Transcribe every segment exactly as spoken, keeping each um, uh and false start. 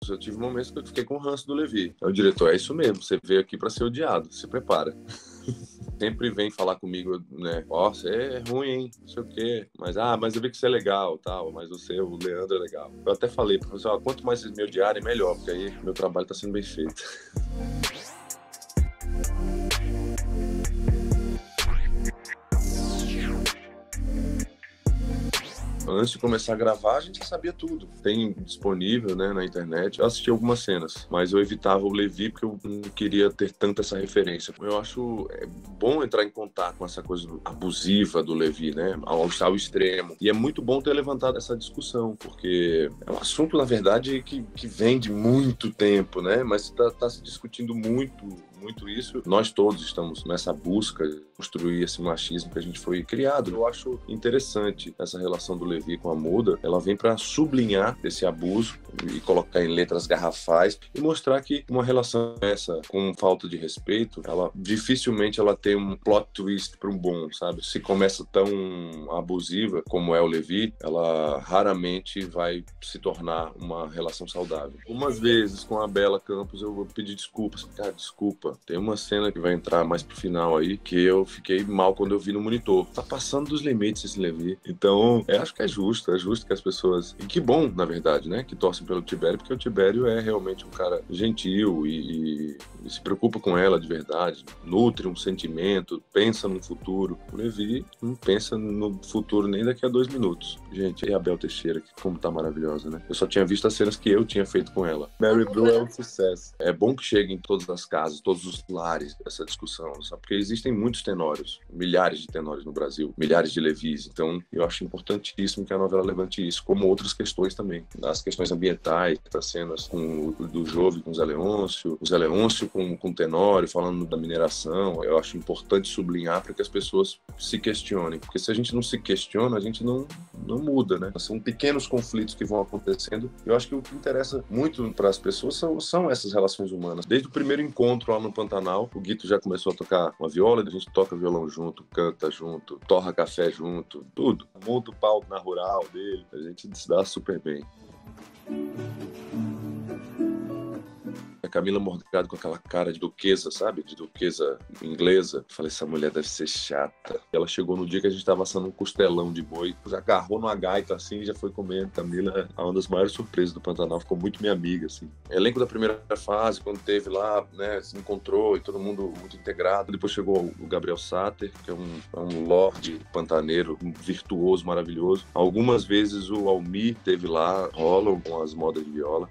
momentos, eu tive momentos que eu fiquei com o ranço do Levi. Aí o diretor, é isso mesmo, você veio aqui pra ser odiado, se prepara. Sempre vem falar comigo, né? Ó, oh, você é ruim, hein? Não sei o quê. Mas, ah, mas eu vi que você é legal, tal. Mas você, o Leandro, é legal. Eu até falei pro professor, ó, quanto mais vocês me odiarem, melhor, porque aí meu trabalho tá sendo bem feito. Antes de começar a gravar, a gente sabia tudo. Tem disponível, né, na internet. Eu assisti algumas cenas, mas eu evitava o Levi porque eu não queria ter tanta essa referência. Eu acho é bom entrar em contato com essa coisa abusiva do Levi, né, ao, ao extremo. E é muito bom ter levantado essa discussão, porque é um assunto, na verdade, que, que vem de muito tempo, né, mas está tá se discutindo muito, muito isso. Nós todos estamos nessa busca de construir esse machismo que a gente foi criado. Eu acho interessante essa relação do Levi com a Muda. Ela vem para sublinhar esse abuso e colocar em letras garrafais e mostrar que uma relação essa com falta de respeito, ela dificilmente ela tem um plot twist para um bom, sabe? Se começa tão abusiva como é o Levi, ela raramente vai se tornar uma relação saudável. Umas vezes com a Bela Campos eu vou pedir desculpas. Cara, desculpa. Tem uma cena que vai entrar mais pro final aí que eu fiquei mal quando eu vi no monitor. Tá passando dos limites esse Levi. Então, eu acho que é justo, é justo que as pessoas... E que bom, na verdade, né? Que torcem pelo Tibério, porque o Tibério é realmente um cara gentil e, e, e se preocupa com ela de verdade, nutre um sentimento, pensa no futuro. O Levi não pensa no futuro nem daqui a dois minutos. Gente, e a Bel Teixeira, que como tá maravilhosa, né? Eu só tinha visto as cenas que eu tinha feito com ela. Mary Blue é um sucesso. É bom que chegue em todas as casas, todos os lares essa discussão, sabe? Porque existem muitos tenórios, milhares de tenórios no Brasil, milhares de Levis. Então, eu acho importantíssimo que a novela levante isso, como outras questões também. As questões ambientais, as cenas com o do Jove com o Zé Leôncio, o Zé Leôncio com, com o Tenório, falando da mineração. Eu acho importante sublinhar para que as pessoas se questionem, porque se a gente não se questiona, a gente não, não muda, né? São pequenos conflitos que vão acontecendo. Eu acho que o que interessa muito para as pessoas são, são essas relações humanas. Desde o primeiro encontro lá no Pantanal, o Guito já começou a tocar uma viola, a gente toca violão junto, canta junto, torra café junto, tudo. Monta o pau na rural dele, a gente se dá super bem. A Camila Morgado com aquela cara de duquesa, sabe? De duquesa inglesa. Falei, essa mulher deve ser chata. Ela chegou no dia que a gente tava assando um costelão de boi, já agarrou numa gaita assim e já foi comendo. Camila é uma das maiores surpresas do Pantanal, ficou muito minha amiga, assim. Elenco da primeira fase, quando teve lá, né, se encontrou e todo mundo muito integrado. Depois chegou o Gabriel Sater, que é um, é um lorde pantaneiro, um virtuoso, maravilhoso. Algumas vezes o Almir teve lá, rolam com as modas de viola.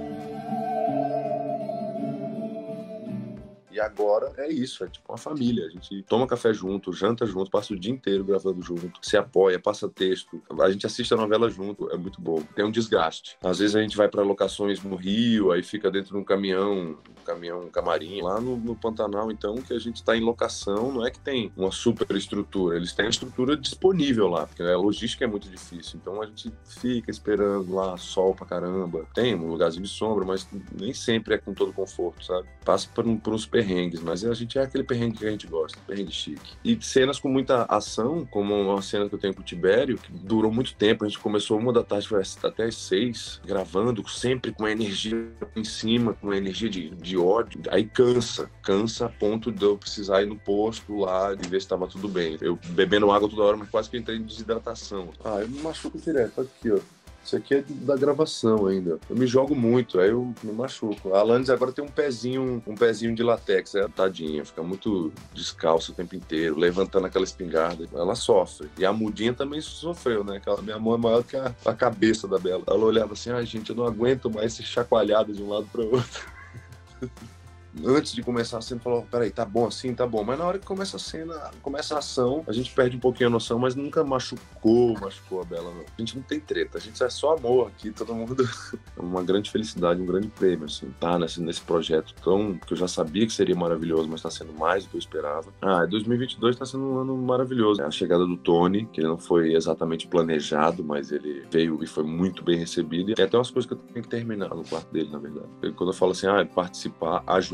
E agora é isso, é tipo uma família. A gente toma café junto, janta junto, passa o dia inteiro gravando junto, se apoia, passa texto. A gente assiste a novela junto, é muito bom. Tem um desgaste. Às vezes a gente vai para locações no Rio, aí fica dentro de um caminhão, um caminhão, um camarim. Lá no, no Pantanal, então, que a gente está em locação, não é que tem uma super estrutura, eles têm a estrutura disponível lá, porque a logística é muito difícil. Então a gente fica esperando lá, sol pra caramba. Tem um lugarzinho de sombra, mas nem sempre é com todo conforto, sabe? Passa por, um, por uns perrengues, mas a gente é aquele perrengue que a gente gosta, perrengue chique. E cenas com muita ação, como uma cena que eu tenho com o Tibério, que durou muito tempo, a gente começou uma da tarde, foi até às seis, gravando, sempre com a energia em cima, com a energia de, de ódio, aí cansa, cansa a ponto de eu precisar ir no posto lá e ver se estava tudo bem. Eu bebendo água toda hora, mas quase que eu entrei em desidratação. Ah, eu me machuco direto, aqui, ó. Isso aqui é da gravação ainda. Eu me jogo muito, aí eu me machuco. A Alanis agora tem um pezinho, um pezinho de latex, é tadinha, fica muito descalça o tempo inteiro, levantando aquela espingarda. Ela sofre. E a Mudinha também sofreu, né? Aquela minha mão é maior que a, a cabeça da Bela. Ela olhava assim, ai, gente, eu não aguento mais ser chacoalhada de um lado para o outro. Antes de começar a cena, falou, peraí, tá bom assim, tá bom. Mas na hora que começa a cena, começa a ação, a gente perde um pouquinho a noção, mas nunca machucou, machucou a Bela, não. A gente não tem treta, a gente é só amor aqui, todo mundo... É uma grande felicidade, um grande prêmio, assim, tá nesse, nesse projeto tão... que eu já sabia que seria maravilhoso, mas tá sendo mais do que eu esperava. Ah, dois mil e vinte e dois tá sendo um ano maravilhoso. A chegada do Tony, que ele não foi exatamente planejado, mas ele veio e foi muito bem recebido. E tem até umas coisas que eu tenho que terminar no quarto dele, na verdade. Quando eu falo assim, ah, participar, ajudar,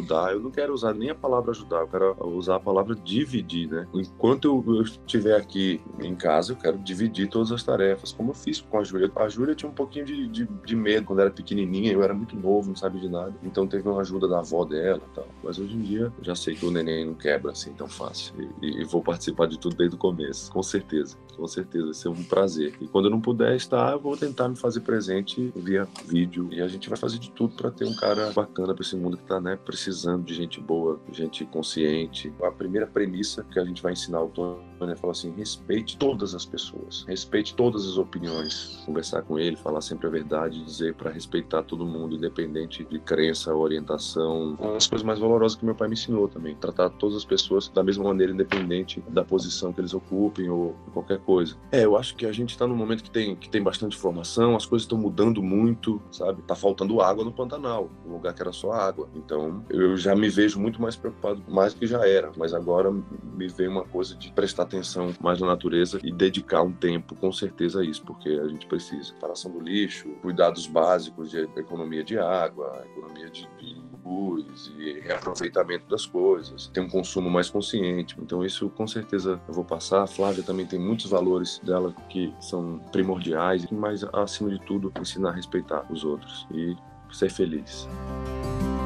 ajudar, eu não quero usar nem a palavra ajudar, eu quero usar a palavra dividir, né? Enquanto eu, eu estiver aqui em casa, eu quero dividir todas as tarefas, como eu fiz com a Júlia. A Júlia tinha um pouquinho de, de, de medo quando era pequenininha, eu era muito novo, não sabia de nada, então teve uma ajuda da avó dela e tal. Mas hoje em dia, eu já sei que o neném não quebra assim tão fácil e, e vou participar de tudo desde o começo, com certeza, com certeza, vai ser um prazer. E quando eu não puder estar, eu vou tentar me fazer presente via vídeo e a gente vai fazer de tudo para ter um cara bacana para esse mundo que tá, né, precisando de gente boa, gente consciente. A primeira premissa que a gente vai ensinar o Tony é falar assim: respeite todas as pessoas, respeite todas as opiniões, conversar com ele, falar sempre a verdade, dizer para respeitar todo mundo, independente de crença, orientação. Uma das coisas mais valorosas que meu pai me ensinou também, tratar todas as pessoas da mesma maneira, independente da posição que eles ocupem ou qualquer coisa. É, eu acho que a gente tá num momento que tem, que tem bastante informação, as coisas estão mudando muito, sabe? Tá faltando água no Pantanal, um lugar que era só água. Então, eu já me vejo muito mais preocupado, mais do que já era, mas agora me veio uma coisa de prestar atenção mais na natureza e dedicar um tempo, com certeza, a isso, porque a gente precisa. Separação do lixo, cuidados básicos de economia de água, economia de, de luz e reaproveitamento das coisas, ter um consumo mais consciente. Então isso com certeza eu vou passar. A Flávia também tem muitos valores dela que são primordiais, mas acima de tudo ensinar a respeitar os outros e ser feliz.